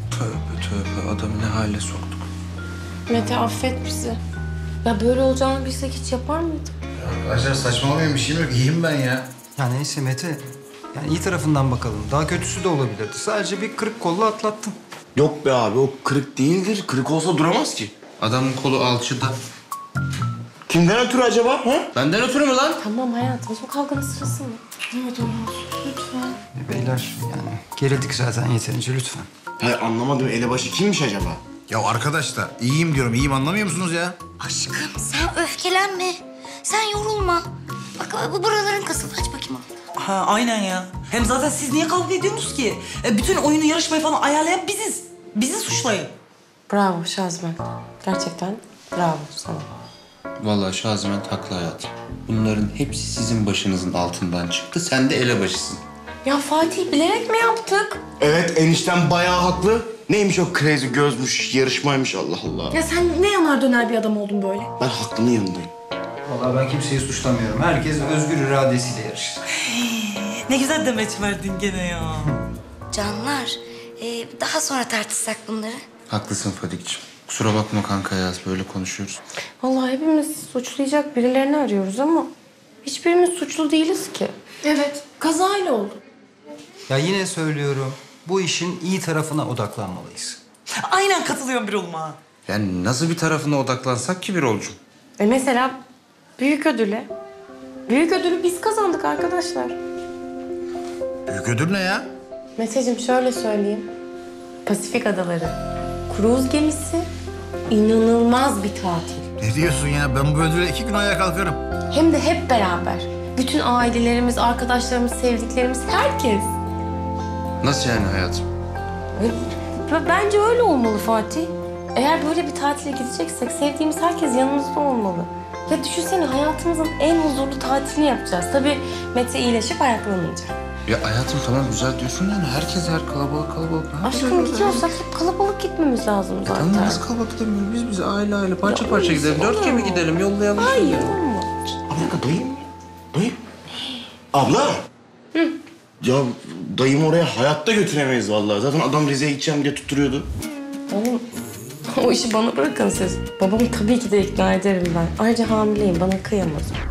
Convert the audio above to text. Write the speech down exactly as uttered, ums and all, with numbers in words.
Tövbe tövbe, adamı ne hale soktuk. Mete affet bizi. Ya böyle olacağını bilsek hiç yapar mıydık? Arkadaşlar saçmalamayın, bir şeyim yok. İyiyim ben ya. Ya neyse Mete. Yani iyi tarafından bakalım. Daha kötüsü de olabilirdi. Sadece bir kırık kolla atlattın. Yok be abi, o kırık değildir. Kırık olsa duramaz ki. Adamın kolu alçıda. Kimden ötürü acaba? Ha? Benden ötürü mü lan? Tamam hayatım, o kavganın sırası mı? Evet olmaz. Lütfen. E, beyler yani gerildik zaten yeterince lütfen. Hayır, anlamadım. Elebaşı kimmiş acaba? Ya arkadaş da iyiyim diyorum. İyiyim, anlamıyor musunuz ya? Aşkım sen öfkelenme. Sen yorulma. Bak bu buraların kasıldı. Aç bakayım onu. Ha aynen ya. Hem zaten siz niye kavga ediyorsunuz ki? E, bütün oyunu, yarışmayı falan ayarlayan biziz. Bizi suçlayın. Bravo Şazmen. Gerçekten bravo sana. Vallahi Şaziment haklı hayatım. Bunların hepsi sizin başınızın altından çıktı. Sen de elebaşısın. Ya Fatih, bilerek mi yaptık? Evet, enişten bayağı haklı. Neymiş o crazy gözmüş, yarışmaymış, Allah Allah. Ya sen ne yanar döner bir adam oldun böyle? Ben haklının yanındayım. Vallahi ben kimseyi suçlamıyorum. Herkes özgür iradesiyle yarışır. Ne güzel demeç verdin gene ya. Canlar, e, daha sonra tartışsak bunları. Haklısın Fadik'ciğim. Kusura bakma kanka ya, böyle konuşuyoruz. Vallahi hepimiz suçlayacak birilerini arıyoruz ama hiçbirimiz suçlu değiliz ki. Evet, kazayla oldu. Ya yine söylüyorum. Bu işin iyi tarafına odaklanmalıyız. Aynen katılıyorum bir olma. Yani nasıl bir tarafına odaklansak ki bir olcum? E mesela büyük ödüle. Büyük ödülü biz kazandık arkadaşlar. Büyük ödül ne ya? Mesajım şöyle söyleyeyim. Pasifik Adaları. Kruz gemisi. İnanılmaz bir tatil. Ne diyorsun ya? Ben bu ödüle iki gün ayağa kalkarım. Hem de hep beraber. Bütün ailelerimiz, arkadaşlarımız, sevdiklerimiz, herkes. Nasıl yani hayatım? Ve bence öyle olmalı Fatih. Eğer böyle bir tatile gideceksek sevdiğimiz herkes yanımızda olmalı. Ya düşünsene, hayatımızın en huzurlu tatilini yapacağız. Tabii Mete iyileşip ayaklanınca. Ya hayatım tamam güzel diyorsun yani herkes her kalabalık kalabalık. Ne Aşkım yapıyoruz gidiyorsak hep kalabalık gitmemiz lazım ya? zaten. Tamam nasıl kalabalık gidemiyoruz? Biz biz aile aile parça Ya parça öyleyse gidelim. Dört olur gibi mu? gidelim yollayalım. Hayır şöyle. olmaz. Abla, dayım. Dayım. Abla. Hı. Ya dayım oraya hayatta götüremeyiz vallahi. Zaten adam Rize'ye gideceğim diye tutturuyordu. Oğlum o işi bana bırakın siz. Babamı tabii ki de ikna ederim ben. Ayrıca hamileyim, bana kıyamaz.